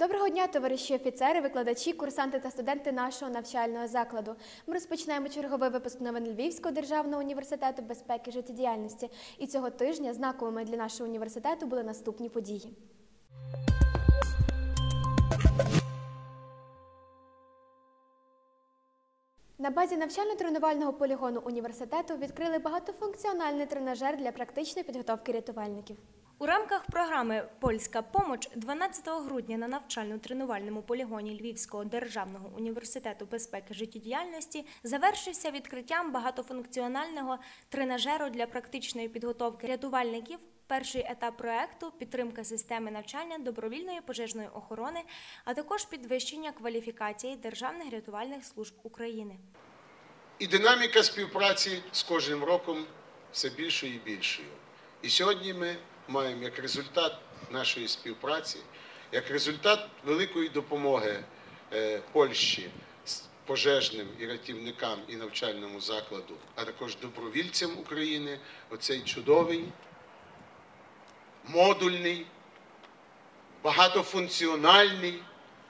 Доброго дня, товариші офіцери, викладачі, курсанти та студенти нашого навчального закладу. Ми розпочинаємо черговий випуск новин Львівського державного університету безпеки і життєдіяльності. І цього тижня знаковими для нашого університету були наступні події. На базі навчально-тренувального полігону університету відкрили багатофункціональний тренажер для практичної підготовки рятувальників. У рамках програми «Польська помоч» 12 грудня на навчально-тренувальному полігоні Львівського державного університету безпеки і життєдіяльності завершився відкриттям багатофункціонального тренажеру для практичної підготовки рятувальників. Перший етап проєкту – підтримка системи навчання добровільної пожежної охорони, а також підвищення кваліфікації державних рятувальних служб України. І динаміка співпраці з кожним роком все більшою і більшою. І сьогодні ми маємо як результат нашої співпраці, як результат великої допомоги Польщі пожежним і рятівникам і навчальному закладу, а також добровільцям України, оцей чудовий, модульний, багатофункціональний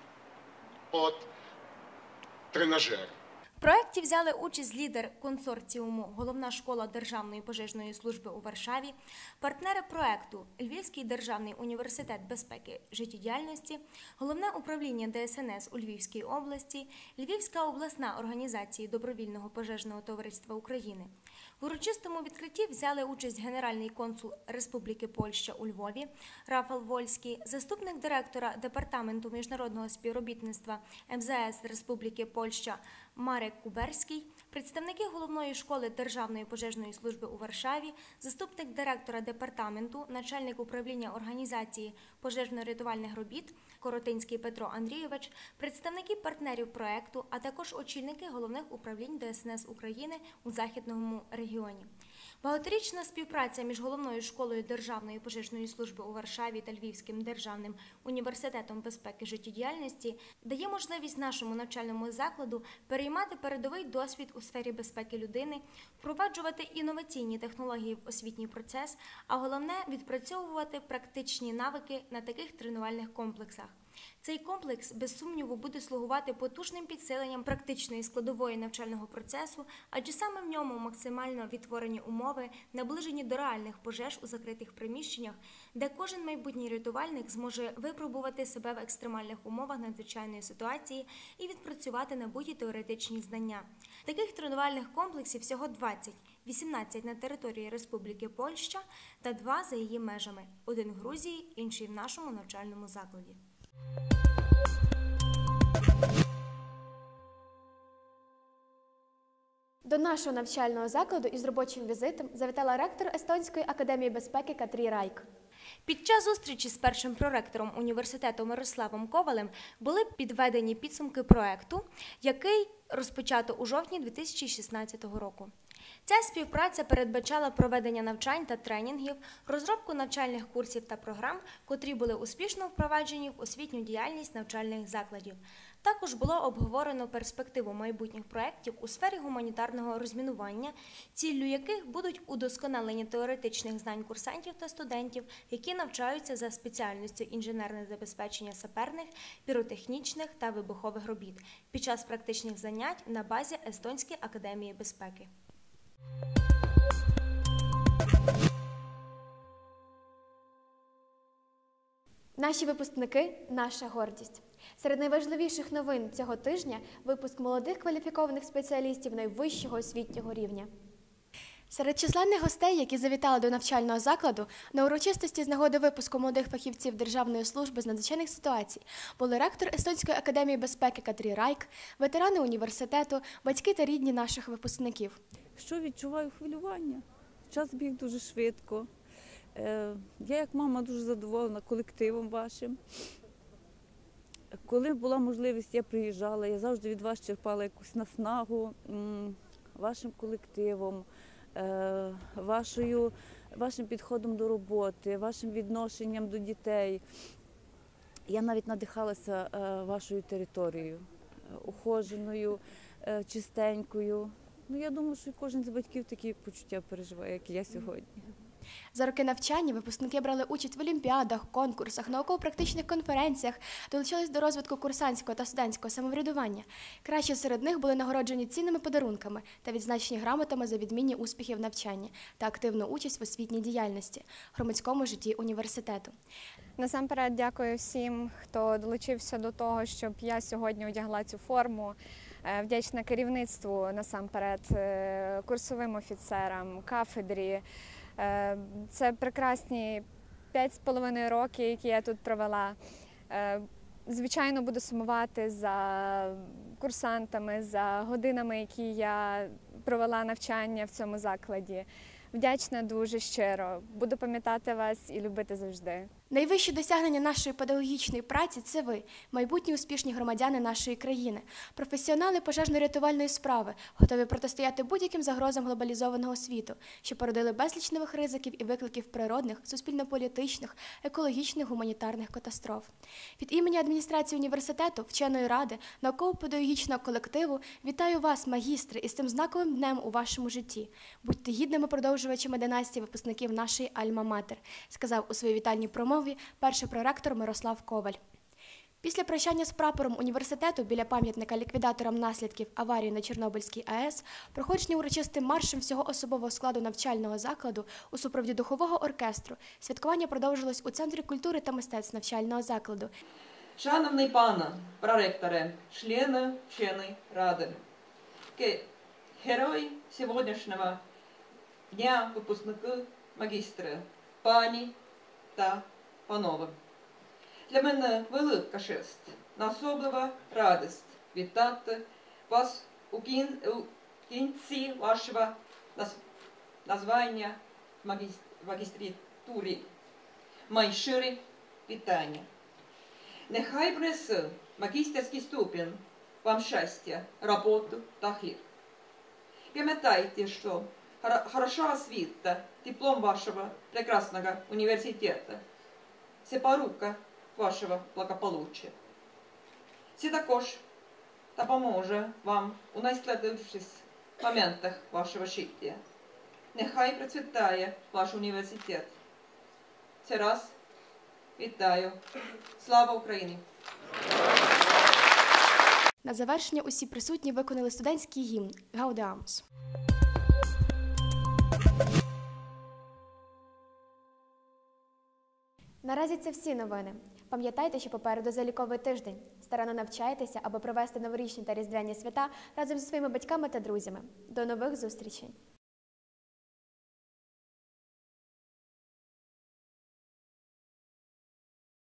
тренажер. В проєкті взяли участь лідер консорціуму «Головна школа Державної пожежної служби у Варшаві», партнери проєкту Львівський державний університет безпеки і життєдіяльності, Головне управління ДСНС у Львівській області, Львівська обласна організація добровільного пожежного товариства України. В урочистому відкритті взяли участь генеральний консул Республіки Польща у Львові Рафал Вольський, заступник директора Департаменту міжнародного співробітництва МЗС Республіки Польща Марек Куберський, представники Головної школи Державної пожежної служби у Варшаві, заступник директора департаменту, начальник управління організації пожежно-рятувальних робіт Коротинський Петро Андрійович, представники партнерів проєкту, а також очільники головних управлінь ДСНС України у Західному регіоні. Багаторічна співпраця між Головною школою Державної пожежної служби у Варшаві та Львівським державним університетом безпеки і життєдіяльності дає можливість нашому навчальному закладу переймати передовий досвід у сфері безпеки людини, впроваджувати інноваційні технології в освітній процес, а головне – відпрацьовувати практичні навики на таких тренувальних комплексах. Цей комплекс, без сумніву, буде слугувати потужним підсиленням практичної складової навчального процесу, адже саме в ньому максимально відтворені умови, наближені до реальних пожеж у закритих приміщеннях, де кожен майбутній рятувальник зможе випробувати себе в екстремальних умовах надзвичайної ситуації і відпрацювати набуті теоретичні знання. Таких тренувальних комплексів всього 20, 18 на території Республіки Польща та 2 за її межами – один в Грузії, інший в нашому навчальному закладі. До нашого навчального закладу із робочим візитом завітала ректор Естонської академії безпеки Катрі Райк. Під час зустрічі з першим проректором університету Мирославом Ковалем були підведені підсумки проєкту, який розпочато у жовтні 2016 року. Ця співпраця передбачала проведення навчань та тренінгів, розробку навчальних курсів та програм, котрі були успішно впроваджені в освітню діяльність навчальних закладів. Також було обговорено перспективу майбутніх проєктів у сфері гуманітарного розмінування, ціллю яких будуть удосконалення теоретичних знань курсантів та студентів, які навчаються за спеціальністю інженерне забезпечення саперних, піротехнічних та вибухових робіт під час практичних занять на базі Естонської академії безпеки. Наші випускники – наша гордість. Серед найважливіших новин цього тижня – випуск молодих кваліфікованих спеціалістів найвищого освітнього рівня. Серед численних гостей, які завітали до навчального закладу, на урочистості з нагоди випуску молодих фахівців Державної служби з надзвичайних ситуацій були ректор Естонської академії безпеки Катрі Райк, ветерани університету, батьки та рідні наших випускників. Що відчуваю? Хвилювання. Час біг дуже швидко. Я як мама дуже задоволена колективом вашим. Коли була можливість, я приїжджала, я завжди від вас черпала якусь наснагу вашим колективом, вашим підходом до роботи, вашим відношенням до дітей. Я навіть надихалася вашою територією, ухоженою, чистенькою. Я думаю, що кожен з батьків такі почуття переживає, як і я сьогодні. За роки навчання випускники брали участь в олімпіадах, конкурсах, науково-практичних конференціях, долучились до розвитку курсантського та студентського самоврядування. Кращі серед них були нагороджені цінними подарунками та відзначені грамотами за відмінні успіхи в навчанні та активну участь в освітній діяльності, громадському житті університету. Насамперед дякую всім, хто долучився до того, щоб я сьогодні одягла цю форму. Вдячна керівництву насамперед, курсовим офіцерам, кафедрі. Це прекрасні 5,5 роки, які я тут провела. Звичайно, буду сумувати за курсантами, за годинами, які я провела навчання в цьому закладі. Вдячна дуже щиро. Буду пам'ятати вас і любити завжди. Найвищі досягнення нашої педагогічної праці – це ви, майбутні успішні громадяни нашої країни, професіонали пожежно-рятувальної справи, готові протистояти будь-яким загрозам глобалізованого світу, що породили безліч нових ризиків і викликів природних, суспільно-політичних, екологічних, гуманітарних катастроф. Від імені адміністрації університету, вченої ради, науково-педагогічного колективу вітаю вас, магістри, із цим знаковим днем у вашому житті. Будьте гідними продовжувачами династії випускників нашої Альма-Матер, сказав у своїй вітальній промові перший проректор Мирослав Коваль. Після прощання з прапором університету біля пам'ятника ліквідаторам наслідків аварії на Чорнобильській АЕС, проходження урочистим маршем всього особового складу навчального закладу у супроводі духового оркестру, святкування продовжилось у Центрі культури та мистецтв навчального закладу. Шановний пане проректоре, члени ради, герої сьогоднішнього дня випускники, магістри, пані та панове. Для мене велика честь, особлива радість вітати вас у кінці вашого названня в магістратурі. Мої щирі вітання. Нехай принесе магістерський ступінь вам щастя, роботу та хліб. Пам'ятайте, що хороша освіта, диплом вашого прекрасного університету – це порука вашого благополуччя. Це також допоможе вам у найскладніших моментах вашого життя. Нехай процвітає ваш університет. Це раз. Вітаю. Слава Україні! На завершення усі присутні виконали студентський гімн «Гаудеамус». Наразі це всі новини. Пам'ятайте, що попереду заліковий тиждень. Старанно навчайтеся, аби провести новорічні та різдвяні свята разом зі своїми батьками та друзями. До нових зустрічей!